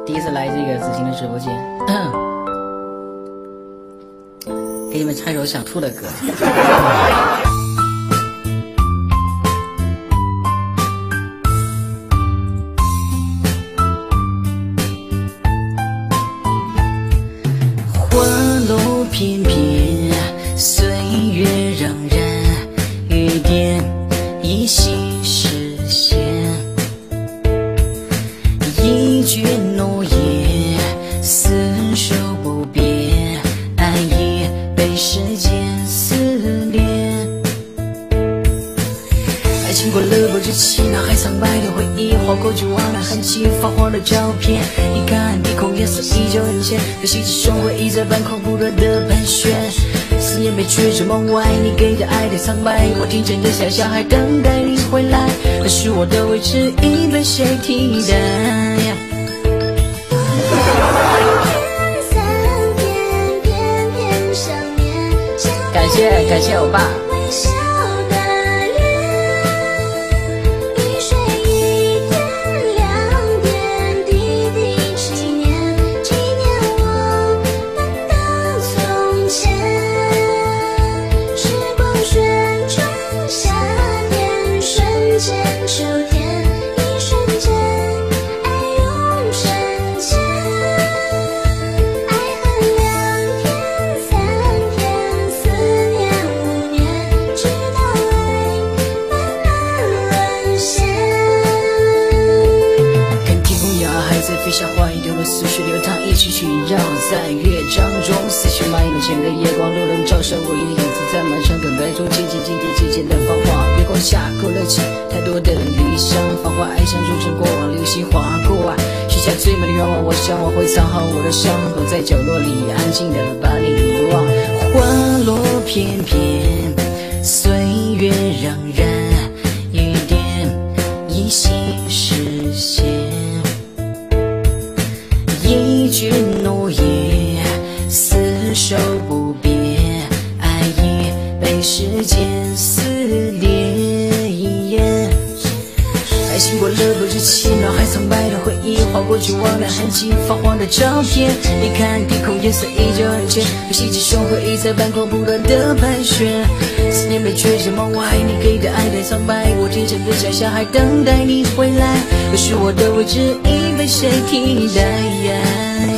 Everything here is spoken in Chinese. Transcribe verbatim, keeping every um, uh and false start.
第一次来这个子晴的直播间，给你们唱一首想吐的歌。花落翩翩，岁月让人雨点依稀实现。一句诺言，厮守不变，爱已被时间撕裂。爱情过了不知期，脑海苍白的回忆，划过绝望的痕迹，发黄的照片。你看鼻孔颜色依旧很浅，可惜这种回忆在半空不断的盘旋。思念被拒之门外，你给的爱太苍白，我天真的小小孩等待你回来，可是我的位置已被谁替代？感谢感谢欧巴。飞向花一丢的思绪流淌，一曲曲绕在乐章中，思绪蔓延前的夜光路能照射我的影子，在漫长等待中渐渐经历渐渐的芳华。月光下勾勒起太多的理想，繁华爱上终成过往，流星划过啊，许下最美的愿望。我想我会藏好我的伤，躲在角落里安静的把你遗忘。花落翩翩，岁月让人雨点依稀实现。一句诺言，厮守不变，爱已被时间撕裂。爱情过了不知期，脑海苍白的回忆，划过绝望的痕迹，发黄的照片。你看鼻孔颜色依旧很浅，可惜这种回忆在半空不断的盘旋。思念被拒之门外，你给的爱太苍白，我天真的小小孩等待你回来，可是我的位置已被谁替代？